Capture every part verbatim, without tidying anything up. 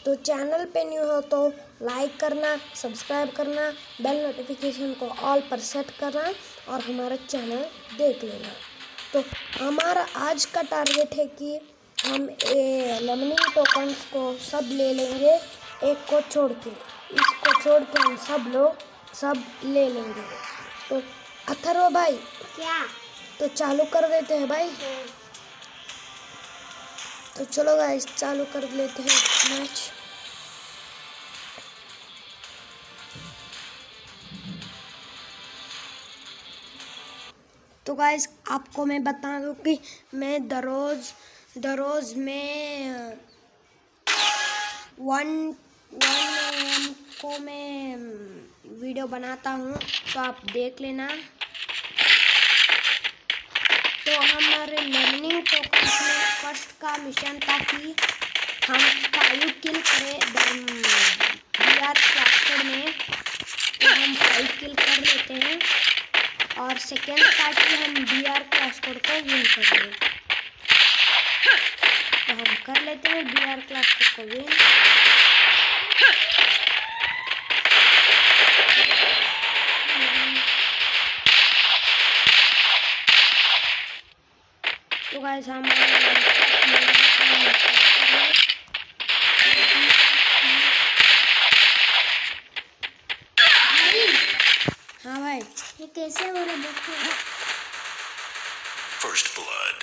तो चैनल पे न्यू हो तो लाइक करना, सब्सक्राइब करना, बेल नोटिफिकेशन को ऑल पर सेट करना और हमारा चैनल देख लेना। तो हमारा आज का टारगेट है कि हम लेमनिंग टोकन्स को सब ले लेंगे, एक को छोड़ के। इसको छोड़ के हम सब लोग सब ले लेंगे। तो अथर्व भाई क्या? तो चालू कर देते हैं भाई। तो चलो गाइस चालू कर लेते हैं मैच। तो गाइस आपको मैं बता दूं कि मैं दरोज दरोज में वन वन एम को मैं वीडियो बनाता हूँ, तो आप देख लेना। तो हमारे लर्निंग टोकन्स में फर्स्ट का मिशन था कि हम फाइव किल करें बी आर क्लास्टर में, तो हम फाइव किल कर लेते हैं। और सेकेंड था कि हम बी आर क्लास्टर को विन कर लें, तो हम कर लेते हैं बी आर क्लास्टर को विन। तो गाइस हम हाँ भाई ये कैसे हो रहा है? First blood.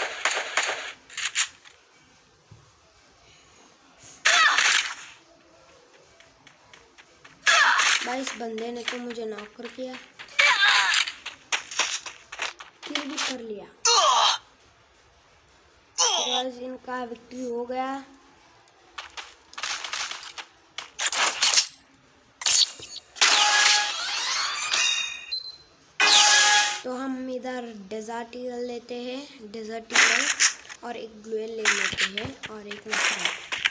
भाई इस बंदे ने तो मुझे नॉक कर दिया, किल भी कर लिया। गाइस इनका विक्ट्री हो गया। तो हम इधर डेजर्ट ईगल लेते हैं, डेजर्ट ईगल और एक ग्लूएल ले लेते हैं और एक मसरा।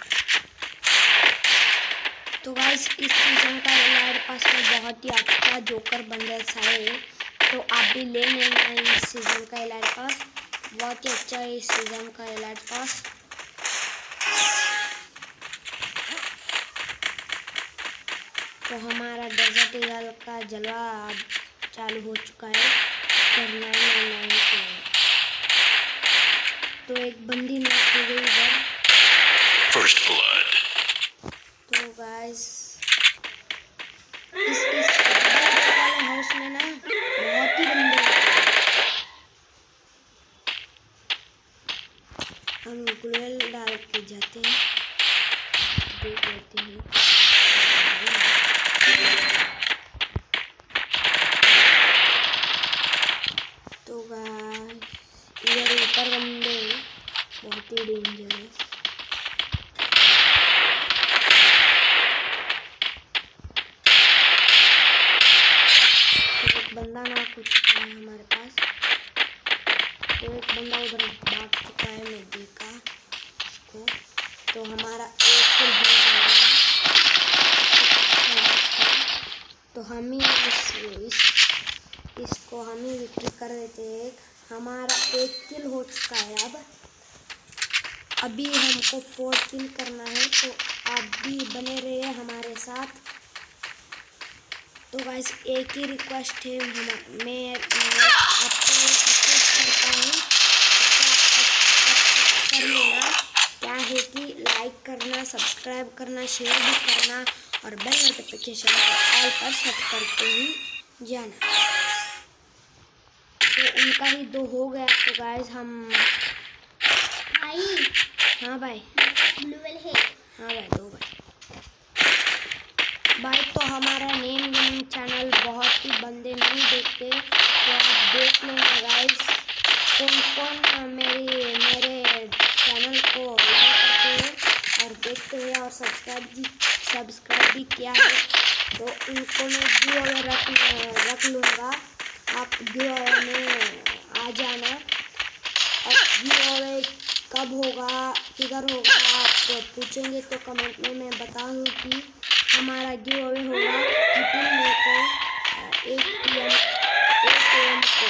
तो गाइस इस सीजन का हमारे पास में बहुत ही अच्छा जोकर बंडल्स है, तो आप भी ले लेना इस सीजन का एलाइट पास। बहुत ही अच्छा है इस सीजन का एलाइट पास। तो हमारा डेजर्ट ईगल का जलवा चालू हो चुका है। करना ही नहीं है। तो एक बंदी नॉक हो गई इधर। First blood. तो गाइस इस इस वाले हाउस में ना बहुत ही बंदे हैं। हम ग्लूएल डाल के जाते हैं, देख लेते हैं। तो गाइस इधर ऊपर बंदे हैं, बहुत ही डेंजरस। बंदा नॉक हो चुका है हमारे पास। तो एक बंदा उधर भाग चुका है, मैं देखा उसको। तो हमारा एक किल हो गया। तो हम ही इस, इस इसको हम ही विक्ट्री कर देते हैं। हमारा एक किल हो चुका है। अब अभी हमको फोर किल करना है, तो आप भी बने रहिए हमारे साथ। तो गाइस एक ही रिक्वेस्ट है, मैं, मैं आपको रिक्वेस्ट करता हूँ कर लेना। क्या है कि लाइक करना, सब्सक्राइब करना, शेयर भी करना और बेल नोटिफिकेशन को ऑल पर सेट करके ही जाना। तो उनका ही दो हो गया। तो गाइस हम भाई हाँ भाई ग्लूएल है। हाँ भाई दो भाई भाई तो हमारा नेम गेमिंग चैनल बहुत ही बंदे नहीं देखते, तो आप देख लेना गाइस। कौन कौन मेरी मेरे चैनल को लाइक करते हैं और देखते हैं और सब्सक्राइब भी सब्सक्राइब भी किया है, तो उनको मैं गिव अवे रख रख लूँगा। आप गिव अवे में आ जाना। और गिव अवे कब होगा, किधर होगा, आप पूछेंगे तो कमेंट में मैं बता दूँ कि हमारा गिव अवे होगा थर्टीन मई को eight P M eight A M को।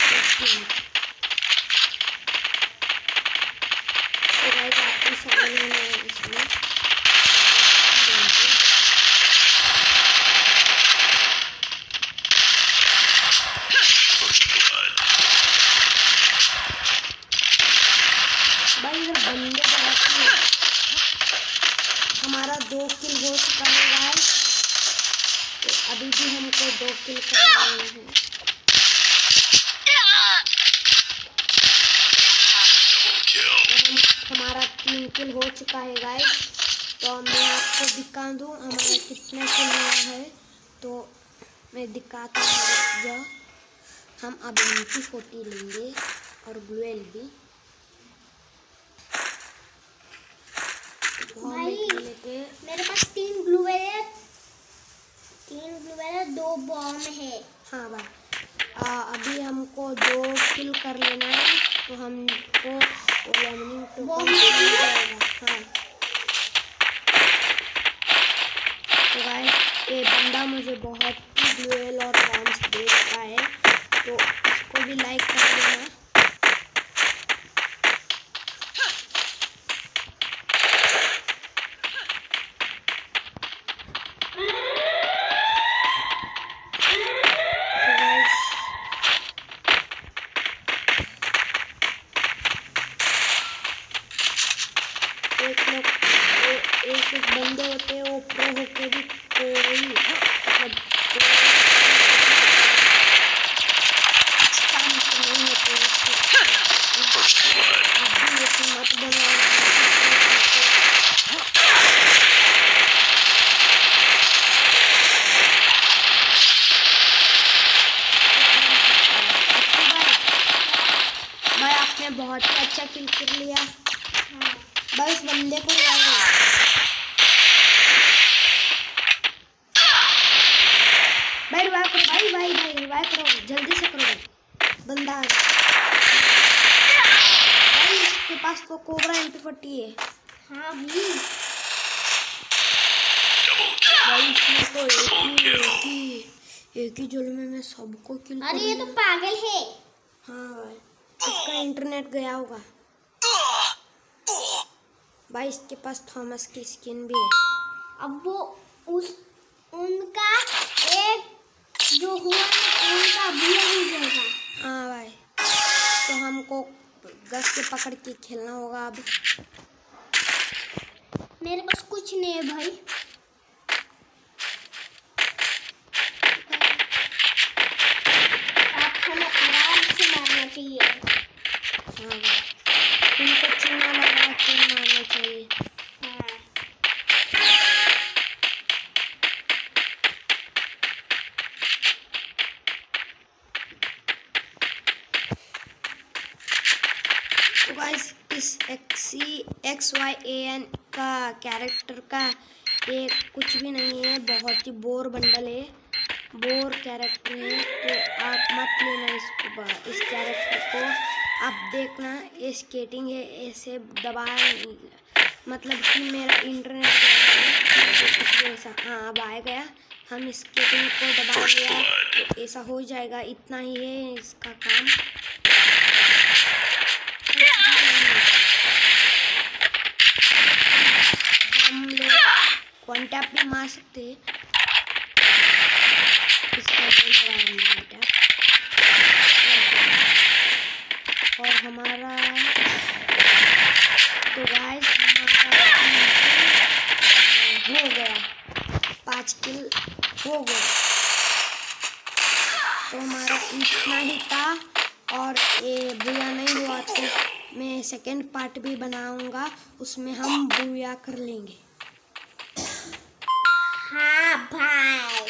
तो गाइस आपको शामिल होना दो किल हो चुका है गाइस। तो अभी भी हमको दो किल करने हैं। हम हमारा तीन किल हो चुका है गाइस। तो मैं आपको दिखा दूँ हमारा कितना किल हुआ है। तो मैं दिखाता हूँ। जो हम अब एम पी फोर्टी लेंगे और ग्लूएल भी। भाई लेके मेरे पास तीन ग्लूवेल है, तीन ग्लूवेल है, दो बॉम्ब है। हाँ भाई आ, अभी हमको दो किल कर लेना है। तो हमको लेमनिंग टोकन मिल जाएगा। हाँ तो गाइस ये बंदा मुझे बहुत ही ग्लूएल और बॉम्ब्स दे रहा है। तो इसको भी लाइक कर देना। एक लोग एक एक बंदे होते हैं वो प्रो होके भी कोई मतलब काम नहीं होते हैं। आप भी ऐसे मत बनाओ। भाई आपने बहुत ही अच्छा किल कर लिया। भाई इस बंदे को भाई रिवाइव करो। भाई भाई भाई रिवाइव करो, जल्दी से करो भाई। बंदा आ गया भाई। इसके पास तो कोबरा एम पी फोर्टी है। हाँ भी भाई इसमें तो एक ही एक ही एक ही जुल्मे में सबको किल। अरे ये तो पागल है। हाँ भाई इसका इंटरनेट गया होगा। भाई इसके पास थॉमस की स्किन भी है। अब वो उस उनका एक जो हुआ उनका बुरा हो जाएगा। हाँ भाई तो हमको गस के पकड़ के खेलना होगा अब। मेरे पास कुछ नहीं है भाई। आप हमें आराम से मारना चाहिए। हाँ भाई उनको चूना लगा के मारना चाहिए। हाँ तो गाइस इस एक्सी एक्स वाई ए एन का कैरेक्टर का ये कुछ भी नहीं है। बहुत ही बोर बंडल है, बोर कैरेक्टर है। तो आप मत लेना इसको, इस कैरेक्टर को। आप देखना ये स्केटिंग है, ऐसे दबा मतलब कि मेरा इंटरनेट ऐसा। हाँ अब आ गया। हम स्केटिंग को दबा दिया तो ऐसा हो जाएगा। इतना ही है इसका काम। हम लोग वन टैप भी मार सकते हैं। इसका वन टैप और हमारा तो गाइस हमारा हो गया, पाँच किल हो गया। तो हमारा इतना ही था। और ये बुया नहीं हुआ तो मैं सेकंड पार्ट भी बनाऊंगा, उसमें हम बुया कर लेंगे। हाँ भाई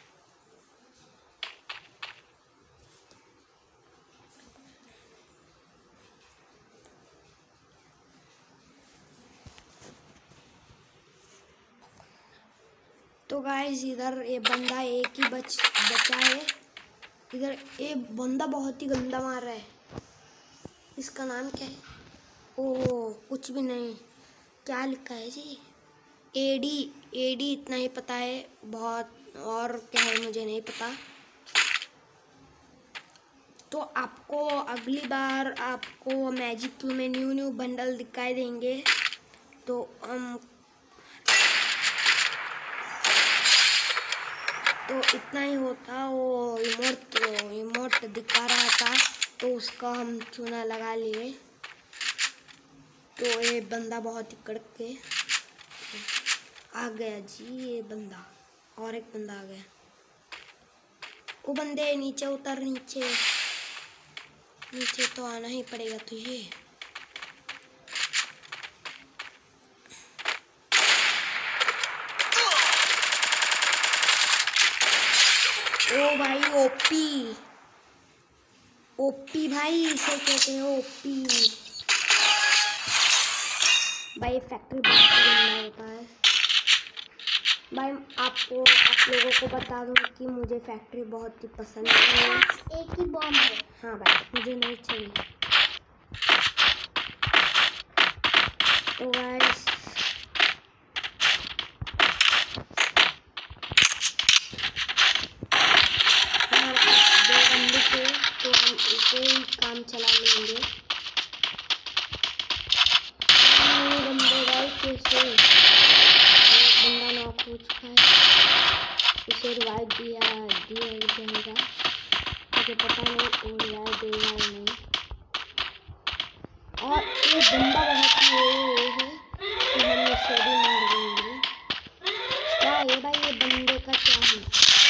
तो गाइस इधर ये बंदा एक ही बच बचा है। इधर ये बंदा बहुत ही गंदा मार रहा है। इसका नाम क्या है? ओह कुछ भी नहीं, क्या लिखा है जी? एडी एडी इतना ही पता है, बहुत और क्या है मुझे नहीं पता। तो आपको अगली बार आपको मैजिक क्यू में न्यू न्यू बंडल दिखाई देंगे। तो हम तो इतना ही होता। वो इमोट इमोट दिखा रहा था तो उसका हम चूना लगा लिए। तो ये बंदा बहुत ही कड़क है। आ गया जी ये बंदा, और एक बंदा आ गया। वो बंदे नीचे उतर, नीचे नीचे तो आना ही पड़ेगा तुझे। ओ भाई ओपी, ओपी भाई इसे कहते हैं ओपी भाई। फैक्ट्री बहुत गंदा होता है भाई। आपको आप लोगों को बता दूं कि मुझे फैक्ट्री बहुत ही पसंद है। एक ही बॉम्ब है। हाँ भाई मुझे नहीं चाहिए। तो गाइस हमारे पास दो बंदे थे तो हम इसे ही काम चला लेंगे। बंदे गाइस कैसे बंदा नॉक हो चुका है, इसे रिवाइव दिया दिया जाएगा। मुझे पता नहीं वो रिवाइव देगा या नहीं। और ये बंदा बहुत ही ये है कि हम इसे भी मार देंगे। क्या ये भाई ये बंदे का क्या है?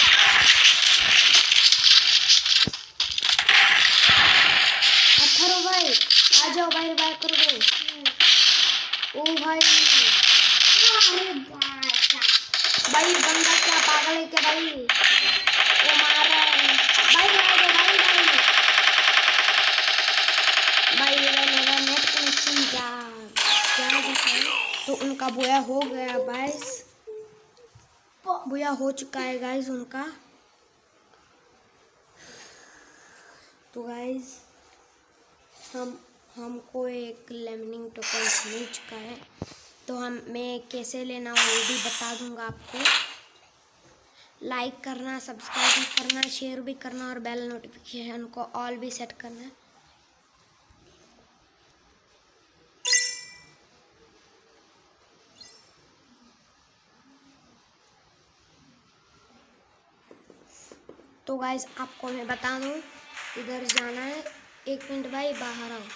अथरो भाई आ जाओ भाई, रिवाइव कर दो। ओ भाई भाई बंदा क्या पागल है क्या भाई? वो मार रहा है भाई, भाई भाई भाई भाई मेरा मेरा नेट कनेक्शन जा क्या है। तो उनका बोया हो गया गाइस, बोया हो चुका है गाइस उनका। तो गाइस हम हमको एक लेमनिंग टोकन मिल चुका है, तो हम मैं कैसे लेना वो भी बता दूंगा आपको। लाइक करना, सब्सक्राइब भी करना, शेयर भी करना और बेल नोटिफिकेशन को ऑल भी सेट करना। तो गाइस आपको मैं बता दूं, इधर जाना है। एक मिनट भाई बाहर आओ।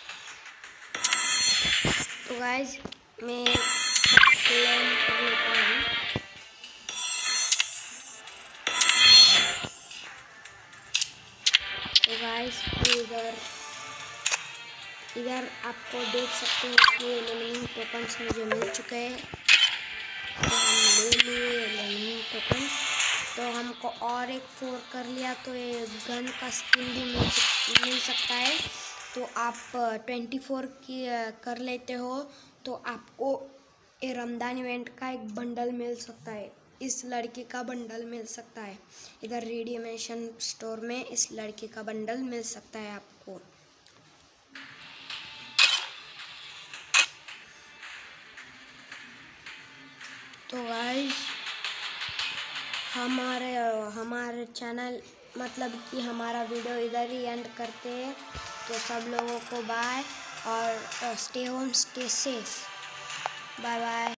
तो गाइस मैं क्लेम कर लेता हूँ। तो गाइस इधर इधर आपको देख सकते हैं कि लेमनिंग टोकन्स मुझे मिल चुके हैं। तो हम ले लिए लेमनिंग टोकन्स। तो हमको और एक फोर कर लिया तो ये गन का स्किन भी मिल मिल सकता है। तो आप ट्वेंटी फोर की कर लेते हो तो आपको ये रमज़ान इवेंट का एक बंडल मिल सकता है। इस लड़के का बंडल मिल सकता है। इधर रिडीमेशन स्टोर में इस लड़के का बंडल मिल सकता है आपको। तो गाइस हमारे हमारे चैनल मतलब कि हमारा वीडियो इधर ही एंड करते हैं। तो सब लोगों को बाय और stay home stay safe, bye bye.